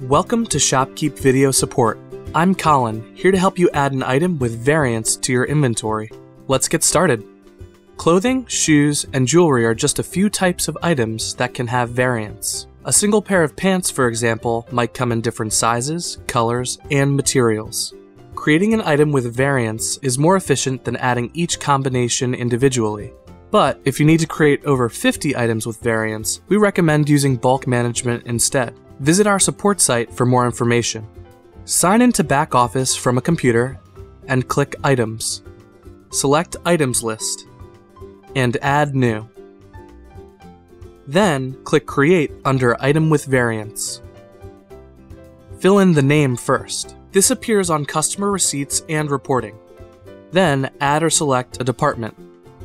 Welcome to ShopKeep Video Support. I'm Colin, here to help you add an item with variants to your inventory. Let's get started. Clothing, shoes, and jewelry are just a few types of items that can have variants. A single pair of pants, for example, might come in different sizes, colors, and materials. Creating an item with variants is more efficient than adding each combination individually. But if you need to create over 50 items with variants, we recommend using bulk management instead. Visit our support site for more information. Sign into BackOffice from a computer and click Items. Select Items List and Add New. Then click Create under Item with Variants. Fill in the name first. This appears on customer receipts and reporting. Then add or select a department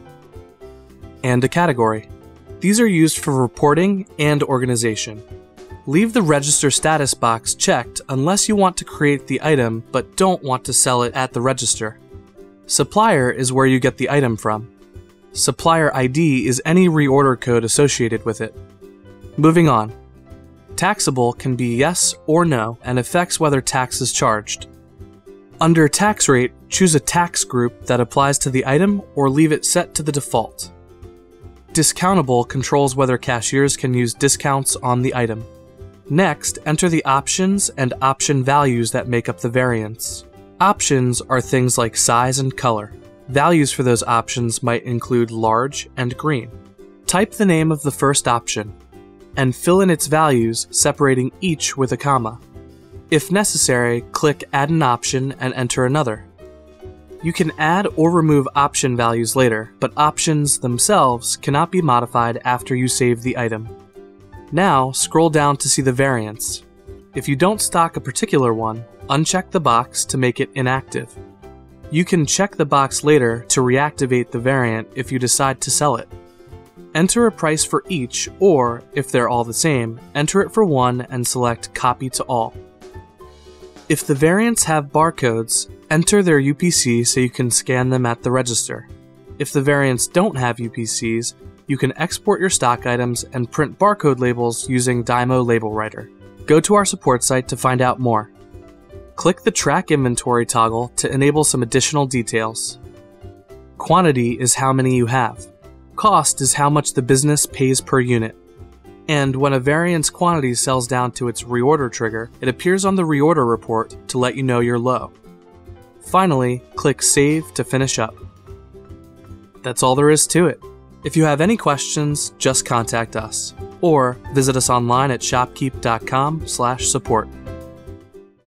and a category. These are used for reporting and organization. Leave the register status box checked unless you want to create the item but don't want to sell it at the register. Supplier is where you get the item from. Supplier ID is any reorder code associated with it. Moving on. Taxable can be yes or no and affects whether tax is charged. Under tax rate, choose a tax group that applies to the item or leave it set to the default. Discountable controls whether cashiers can use discounts on the item. Next, enter the options and option values that make up the variants. Options are things like size and color. Values for those options might include large and green. Type the name of the first option and fill in its values, separating each with a comma. If necessary, click Add an option and enter another. You can add or remove option values later, but options themselves cannot be modified after you save the item. Now, scroll down to see the variants. If you don't stock a particular one, uncheck the box to make it inactive. You can check the box later to reactivate the variant if you decide to sell it. Enter a price for each, or, if they're all the same, enter it for one and select Copy to All. If the variants have barcodes, enter their UPC so you can scan them at the register. If the variants don't have UPCs, you can export your stock items and print barcode labels using Dymo Label Writer. Go to our support site to find out more. Click the Track Inventory toggle to enable some additional details. Quantity is how many you have. Cost is how much the business pays per unit. And when a variant's quantity sells down to its reorder trigger, it appears on the reorder report to let you know you're low. Finally, click Save to finish up. That's all there is to it. If you have any questions, just contact us, or visit us online at shopkeep.com/support.